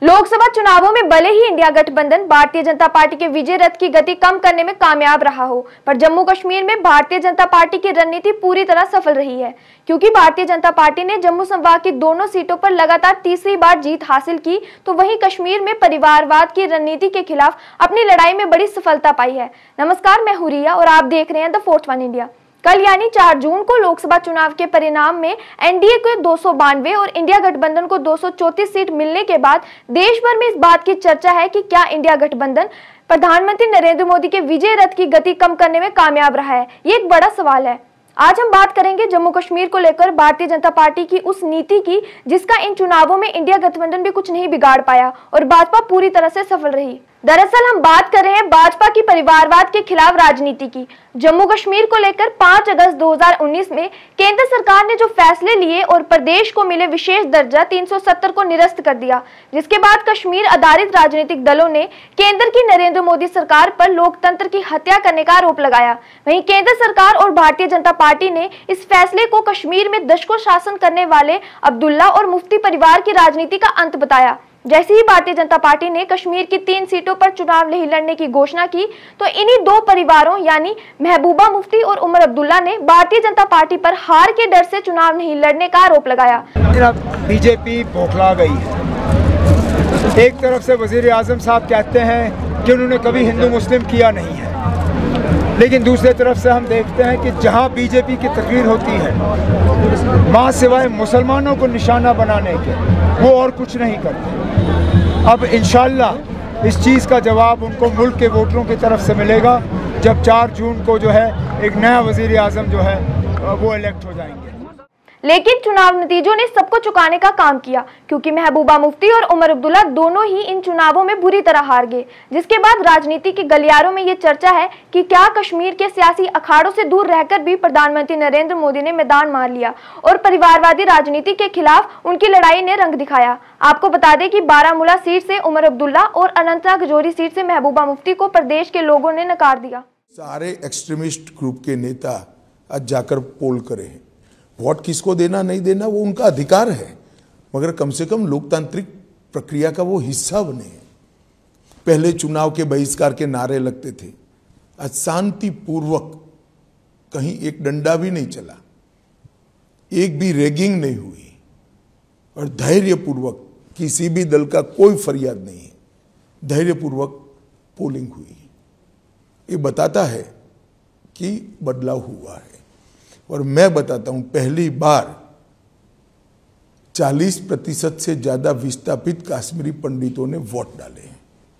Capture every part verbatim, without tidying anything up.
लोकसभा चुनावों में भले ही इंडिया गठबंधन भारतीय जनता पार्टी के विजय रथ की गति कम करने में कामयाब रहा हो, पर जम्मू कश्मीर में भारतीय जनता पार्टी की रणनीति पूरी तरह सफल रही है। क्योंकि भारतीय जनता पार्टी ने जम्मू संभाग की दोनों सीटों पर लगातार तीसरी बार जीत हासिल की, तो वहीं कश्मीर में परिवारवाद की रणनीति के खिलाफ अपनी लड़ाई में बड़ी सफलता पाई है। नमस्कार, मैं हुरिया और आप देख रहे हैं द फोर्थ वन इंडिया। कल यानी चार जून को लोकसभा चुनाव के परिणाम में एनडीए को दो सौ बानवे और इंडिया गठबंधन को दो सौ चौंतीस सीट मिलने के बाद देश भर में इस बात की चर्चा है कि क्या इंडिया गठबंधन प्रधानमंत्री नरेंद्र मोदी के विजय रथ की गति कम करने में कामयाब रहा है। ये एक बड़ा सवाल है। आज हम बात करेंगे जम्मू कश्मीर को लेकर भारतीय जनता पार्टी की उस नीति की जिसका इन चुनावों में इंडिया गठबंधन भी कुछ नहीं बिगाड़ पाया और भाजपा पूरी तरह से सफल रही। दरअसल हम बात कर रहे हैं भाजपा की परिवारवाद के खिलाफ राजनीति की। जम्मू कश्मीर को लेकर पाँच अगस्त दो हज़ार उन्नीस में केंद्र सरकार ने जो फैसले लिए और प्रदेश को मिले विशेष दर्जा तीन सौ सत्तर को निरस्त कर दिया, जिसके बाद कश्मीर आधारित राजनीतिक दलों ने केंद्र की नरेंद्र मोदी सरकार पर लोकतंत्र की हत्या करने का आरोप लगाया। वहीं केंद्र सरकार और भारतीय जनता पार्टी ने इस फैसले को कश्मीर में दशकों शासन करने वाले अब्दुल्ला और मुफ्ती परिवार की राजनीति का अंत बताया। जैसे ही भारतीय जनता पार्टी ने कश्मीर की तीन सीटों पर चुनाव नहीं लड़ने की घोषणा की, तो इन्हीं दो परिवारों यानी महबूबा मुफ्ती और उमर अब्दुल्ला ने भारतीय जनता पार्टी पर हार के डर से चुनाव नहीं लड़ने का आरोप लगाया। बीजेपी बौखला गई है। एक तरफ से वजीर आजम साहब कहते हैं कि उन्होंने कभी हिंदू मुस्लिम किया नहीं है, लेकिन दूसरी तरफ से हम देखते हैं कि जहां बीजेपी की तकरीर होती है, मां सिवाय मुसलमानों को निशाना बनाने के वो और कुछ नहीं करते। अब इंशाल्लाह इस चीज़ का जवाब उनको मुल्क के वोटरों की तरफ से मिलेगा जब चार जून को जो है एक नया वजीर आज़म जो है वो इलेक्ट हो जाएंगे। लेकिन चुनाव नतीजों ने सबको चुकाने का काम किया, क्योंकि महबूबा मुफ्ती और उमर अब्दुल्ला दोनों ही इन चुनावों में बुरी तरह हार गए। जिसके बाद राजनीति के गलियारों में ये चर्चा है कि क्या कश्मीर के सियासी अखाड़ों से दूर रहकर भी प्रधानमंत्री नरेंद्र मोदी ने मैदान मार लिया और परिवारवादी राजनीति के खिलाफ उनकी लड़ाई ने रंग दिखाया। आपको बता दें कि बारामूला सीट से उमर अब्दुल्ला और अनंतनाग राजौरी सीट से महबूबा मुफ्ती को प्रदेश के लोगों ने नकार दिया। सारे एक्सट्रीमिस्ट ग्रुप के नेता आज जाकर पोल करें, वोट किसको देना नहीं देना वो उनका अधिकार है, मगर कम से कम लोकतांत्रिक प्रक्रिया का वो हिस्सा बने। पहले चुनाव के बहिष्कार के नारे लगते थे, आज शांतिपूर्वक कहीं एक डंडा भी नहीं चला, एक भी रैगिंग नहीं हुई और धैर्यपूर्वक किसी भी दल का कोई फरियाद नहीं है, धैर्यपूर्वक पोलिंग हुई। ये बताता है कि बदलाव हुआ है। और मैं बताता हूं, पहली बार चालीस प्रतिशत से ज्यादा विस्थापित कश्मीरी पंडितों ने वोट डाले हैं।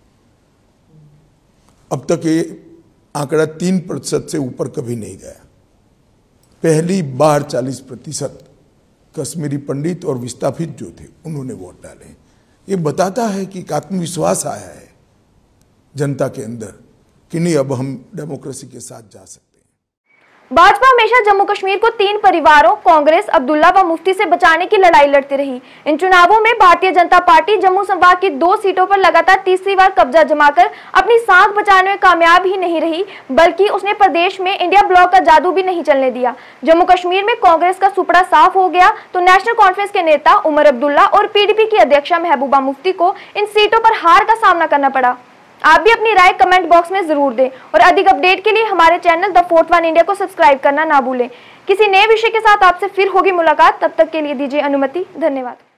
अब तक ये आंकड़ा तीन प्रतिशत से ऊपर कभी नहीं गया। पहली बार चालीस प्रतिशत कश्मीरी पंडित और विस्थापित जो थे उन्होंने वोट डाले। ये बताता है कि आत्मविश्वास आया है जनता के अंदर कि नहीं, अब हम डेमोक्रेसी के साथ जा सकते हैं। भाजपा हमेशा जम्मू कश्मीर को तीन परिवारों कांग्रेस, अब्दुल्ला व मुफ्ती से बचाने की लड़ाई लड़ती रही। इन चुनावों में भारतीय जनता पार्टी जम्मू संभाग की दो सीटों पर लगातार तीसरी बार कब्जा जमाकर अपनी सांख बचाने में कामयाब ही नहीं रही, बल्कि उसने प्रदेश में इंडिया ब्लॉक का जादू भी नहीं चलने दिया। जम्मू कश्मीर में कांग्रेस का सुपड़ा साफ हो गया, तो नेशनल कॉन्फ्रेंस के नेता उमर अब्दुल्ला और पीडीपी की अध्यक्षा महबूबा मुफ्ती को इन सीटों पर हार का सामना करना पड़ा। आप भी अपनी राय कमेंट बॉक्स में जरूर दें और अधिक अपडेट के लिए हमारे channel the fourth one India को सब्सक्राइब करना ना भूलें। किसी नए विषय के साथ आपसे फिर होगी मुलाकात, तब तक के लिए दीजिए अनुमति। धन्यवाद।